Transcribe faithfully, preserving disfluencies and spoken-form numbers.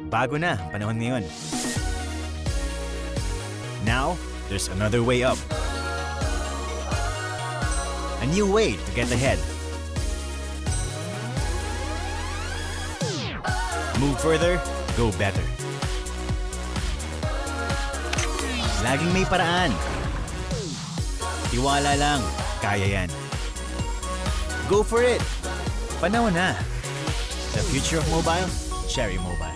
Bago na ang panahon ngayon. Now, there's another way up. A new way to get ahead. Move further, go better. Laging may paraan. Tiwala lang, kaya yan. Go for it! Panahon na. The future of mobile, Cherry Mobile.